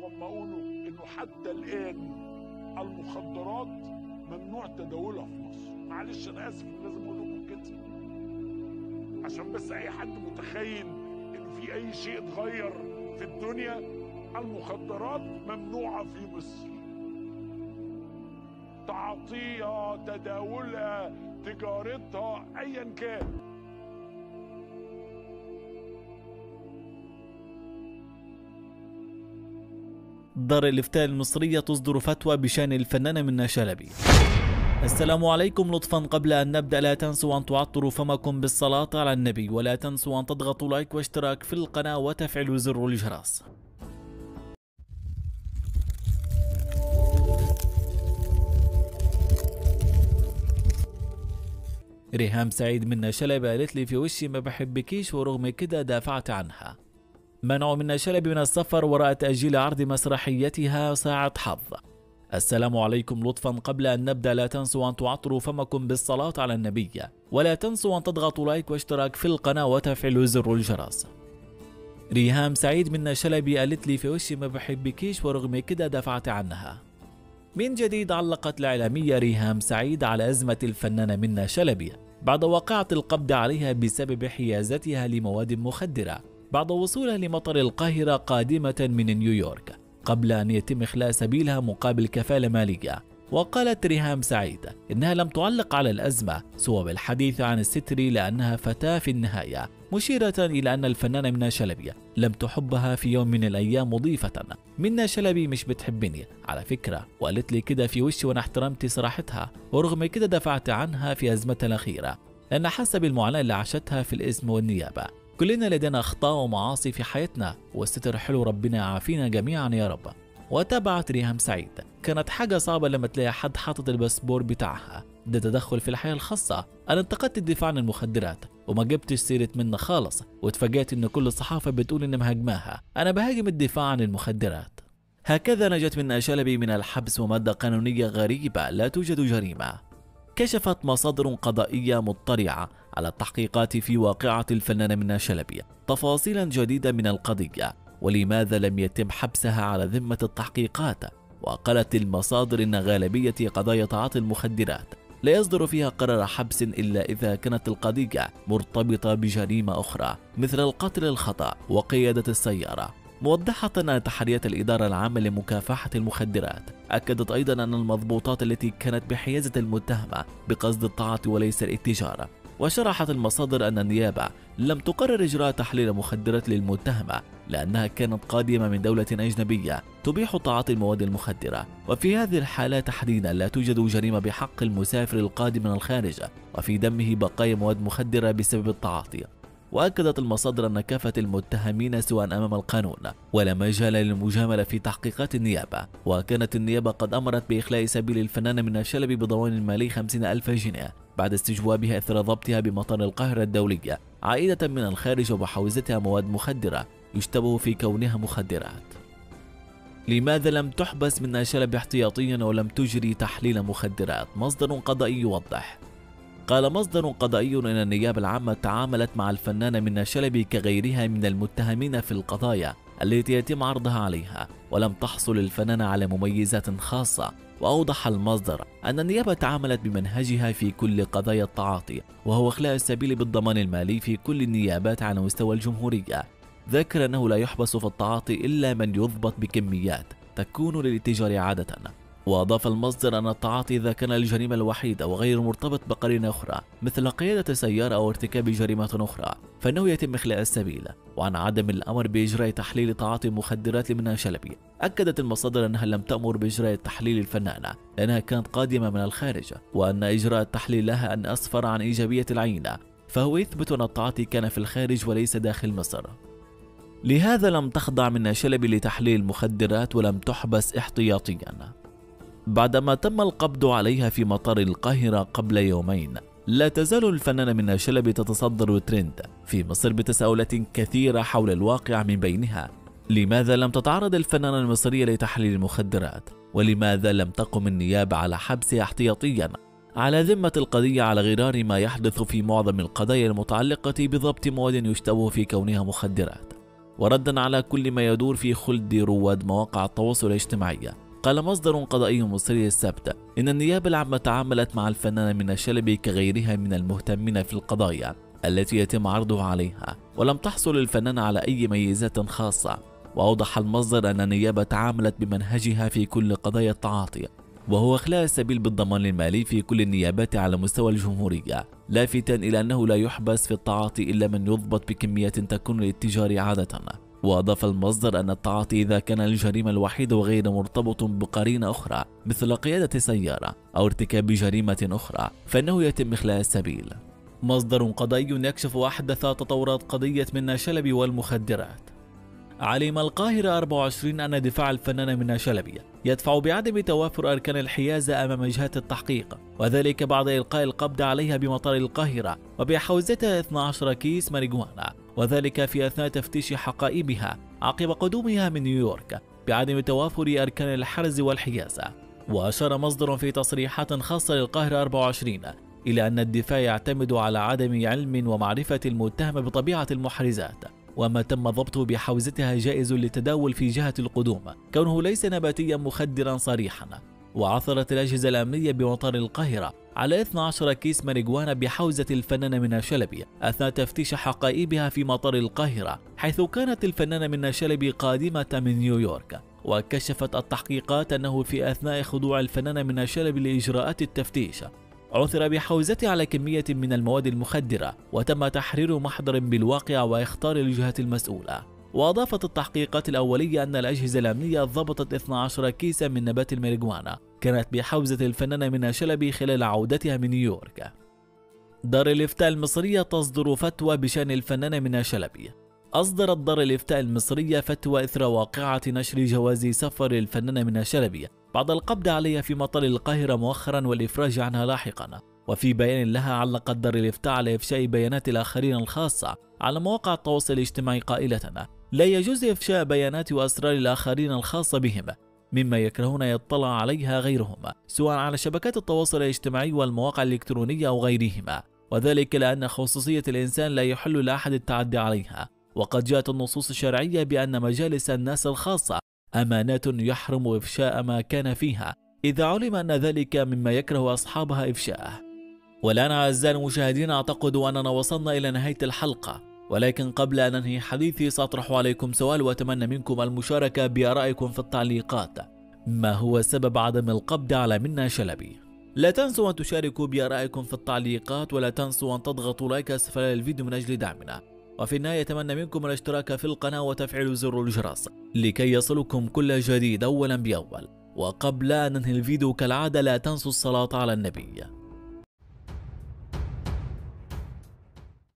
لما اقوله انه حتى الان المخدرات ممنوع تداولها في مصر. معلش انا اسف لازم اقول لكم كده عشان بس اي حد متخيل انه في اي شيء اتغير في الدنيا. المخدرات ممنوعه في مصر، تعاطيها، تداولها، تجارتها، ايا كان. دار الإفتاء المصرية تصدر فتوى بشأن الفنانة منة شلبي. السلام عليكم. لطفا قبل أن نبدأ لا تنسوا أن تعطروا فمكم بالصلاة على النبي، ولا تنسوا أن تضغطوا لايك واشتراك في القناة وتفعلوا زر الجرس. ريهام سعيد منة شلبي قالت لي في وشي ما بحبكيش ورغم كده دافعت عنها. منع منة شلبي من السفر وراء تأجيل عرض مسرحيتها ساعة حظ. السلام عليكم. لطفا قبل أن نبدأ لا تنسوا أن تعطروا فمكم بالصلاة على النبي، ولا تنسوا أن تضغطوا لايك واشتراك في القناة وتفعلوا زر الجرس. ريهام سعيد منة شلبي قالت لي في وشي ما بحبكيش ورغم كده دافعت عنها. من جديد علقت الإعلامية ريهام سعيد على أزمة الفنانة منة شلبي بعد واقعة القبض عليها بسبب حيازتها لمواد مخدرة بعد وصولها لمطار القاهرة قادمة من نيويورك قبل أن يتم إخلاء سبيلها مقابل كفالة مالية. وقالت ريهام سعيد إنها لم تعلق على الأزمة سوى بالحديث عن الستر لأنها فتاة في النهاية، مشيرة إلى أن الفنانة منة شلبي لم تحبها في يوم من الأيام، مضيفة منة شلبي مش بتحبني على فكرة، وقالت لي كده في وشي وأنا احترمت صراحتها ورغم كده دفعت عنها في أزمتها الأخيرة لأن حسب المعاناة اللي عاشتها في الإسم والنيابة. كلنا لدينا أخطاء ومعاصي في حياتنا والستر حلو، ربنا يعافينا جميعا يا رب. وتابعت ريهام سعيد كانت حاجة صعبة لما تلاقي حد حاطط الباسبور بتاعها، ده تدخل في الحياة الخاصة. أنا انتقدت الدفاع عن المخدرات وما جبتش سيرة منة خالص، واتفاجأت إن كل الصحافة بتقول إن مهاجماها. أنا بهاجم الدفاع عن المخدرات. هكذا نجت منة شلبي من الحبس ومادة قانونية غريبة لا توجد جريمة. كشفت مصادر قضائية مطلعة على التحقيقات في واقعة الفنانة منة شلبي تفاصيلا جديدة من القضية ولماذا لم يتم حبسها على ذمة التحقيقات. وقالت المصادر إن غالبية قضايا تعاطي المخدرات لا يصدر فيها قرار حبس إلا إذا كانت القضية مرتبطة بجريمة أخرى مثل القتل الخطأ وقيادة السيارة. موضحة أن تحريات الإدارة العامة لمكافحة المخدرات أكدت أيضا أن المضبوطات التي كانت بحيازة المتهمة بقصد التعاطي وليس الاتجار. وشرحت المصادر أن النيابة لم تقرر إجراء تحليل مخدرات للمتهمة لأنها كانت قادمة من دولة أجنبية تبيح تعاطي المواد المخدرة، وفي هذه الحالة تحديدا لا توجد جريمة بحق المسافر القادم من الخارج وفي دمه بقايا مواد مخدرة بسبب التعاطي. وأكدت المصادر أن كافة المتهمين سواء أمام القانون ولا مجال للمجاملة في تحقيقات النيابة. وكانت النيابة قد أمرت بإخلاء سبيل الفنانة منة شلبي بضمان مالي 50,000 جنيه بعد استجوابها إثر ضبطها بمطار القاهرة الدولية عائدة من الخارج وبحوزتها مواد مخدرة يشتبه في كونها مخدرات. لماذا لم تحبس منة شلبي احتياطيا ولم تجري تحليل مخدرات؟ مصدر قضائي يوضح. قال مصدر قضائي إن النيابة العامة تعاملت مع الفنانة منة شلبي كغيرها من المتهمين في القضايا التي يتم عرضها عليها، ولم تحصل الفنانة على مميزات خاصة. وأوضح المصدر أن النيابة تعاملت بمنهجها في كل قضايا التعاطي وهو إخلاء السبيل بالضمان المالي في كل النيابات على مستوى الجمهورية. ذكر أنه لا يحبس في التعاطي إلا من يضبط بكميات تكون للاتجار عادة. وأضاف المصدر أن التعاطي إذا كان الجريمة الوحيدة وغير مرتبط بقرينة أخرى مثل قيادة سيارة أو ارتكاب جريمة أخرى فإنه يتم إخلاء السبيل. وعن عدم الأمر بإجراء تحليل تعاطي مخدرات لمنة شلبي أكدت المصادر أنها لم تأمر بإجراء تحليل الفنانة لأنها كانت قادمة من الخارج، وأن إجراء التحليل لها أن أسفر عن إيجابية العينة، فهو يثبت أن التعاطي كان في الخارج وليس داخل مصر. لهذا لم تخضع منة شلبي لتحليل المخدرات ولم تحبس احتياطيا. بعدما تم القبض عليها في مطار القاهرة قبل يومين، لا تزال الفنانة منة شلبي تتصدر الترند في مصر بتساؤلات كثيرة حول الواقع، من بينها لماذا لم تتعرض الفنانة المصرية لتحليل المخدرات؟ ولماذا لم تقم النيابة على حبسها احتياطيا على ذمة القضية على غرار ما يحدث في معظم القضايا المتعلقة بضبط مواد يشتبه في كونها مخدرات؟ وردا على كل ما يدور في خلد رواد مواقع التواصل الاجتماعي، قال مصدر قضائي مصري السبت إن النيابة العامة تعاملت مع الفنانة منى شلبي كغيرها من المهتمين في القضايا التي يتم عرضها عليها، ولم تحصل الفنانة على أي ميزات خاصة. وأوضح المصدر أن النيابة تعاملت بمنهجها في كل قضايا التعاطي، وهو إخلاء السبيل بالضمان المالي في كل النيابات على مستوى الجمهورية، لافتا إلى أنه لا يحبس في التعاطي إلا من يضبط بكمية تكون للتجار عادة. وأضاف المصدر أن التعاطي إذا كان الجريمة الوحيدة وغير مرتبط بقرينة أخرى مثل قيادة سيارة أو ارتكاب جريمة أخرى فإنه يتم إخلاء السبيل. مصدر قضائي يكشف أحدث تطورات قضية منى شلبي والمخدرات. علم القاهرة 24 أن دفاع الفنانة منى شلبي يدفع بعدم توافر أركان الحيازة أمام جهات التحقيق، وذلك بعد إلقاء القبض عليها بمطار القاهرة وبحوزتها 12 كيس ماريجوانا، وذلك في أثناء تفتيش حقائبها عقب قدومها من نيويورك بعدم توافر أركان الحرز والحيازة. وأشار مصدر في تصريحات خاصة للقاهرة 24 إلى أن الدفاع يعتمد على عدم علم ومعرفة المتهم بطبيعة المحرزات، وما تم ضبطه بحوزتها جائز للتداول في جهة القدوم كونه ليس نباتيا مخدرا صريحا. وعثرت الأجهزة الأمنية بمطار القاهرة على 12 كيس ماريجوانا بحوزة الفنانة منى شلبي أثناء تفتيش حقائبها في مطار القاهرة، حيث كانت الفنانة منى شلبي قادمة من نيويورك. وكشفت التحقيقات أنه في أثناء خضوع الفنانة منى شلبي لإجراءات التفتيش عثر بحوزته على كمية من المواد المخدرة، وتم تحرير محضر بالواقع واختار الجهات المسؤولة. وأضافت التحقيقات الأولية أن الأجهزة الأمنية ضبطت 12 كيسا من نبات الماريجوانا كانت بحوزة الفنانة منى شلبي خلال عودتها من نيويورك. دار الإفتاء المصرية تصدر فتوى بشأن الفنانة منى شلبي. أصدرت دار الإفتاء المصرية فتوى إثر واقعة نشر جواز سفر الفنانة منى شلبي بعد القبض عليها في مطار القاهرة مؤخرا والإفراج عنها لاحقا. وفي بيان لها علقت دار الإفتاء على إفشاء بيانات الآخرين الخاصة على مواقع التواصل الاجتماعي قائلة: لا يجوز إفشاء بيانات وأسرار الآخرين الخاصة بهم مما يكرهون يطلع عليها غيرهم سواء على شبكات التواصل الاجتماعي والمواقع الإلكترونية أو غيرهما، وذلك لأن خصوصية الإنسان لا يحل لأحد التعدي عليها. وقد جاءت النصوص الشرعية بأن مجالس الناس الخاصة أمانات يحرم إفشاء ما كان فيها إذا علم أن ذلك مما يكره أصحابها إفشاءه. والآن أعزائي المشاهدين أعتقد أننا وصلنا إلى نهاية الحلقة، ولكن قبل أن أنهي حديثي سأطرح عليكم سؤال وأتمنى منكم المشاركة بآرائكم في التعليقات: ما هو سبب عدم القبض على منى شلبي؟ لا تنسوا أن تشاركوا بآرائكم في التعليقات، ولا تنسوا أن تضغطوا لايك أسفل الفيديو من أجل دعمنا. وفي النهاية أتمنى منكم الاشتراك في القناة وتفعيل زر الجرس لكي يصلكم كل جديد أولا بأول. وقبل أن ننهي الفيديو كالعادة لا تنسوا الصلاة على النبي.